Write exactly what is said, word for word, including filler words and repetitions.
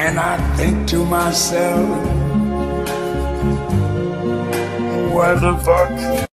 And I think to myself, what the fuck?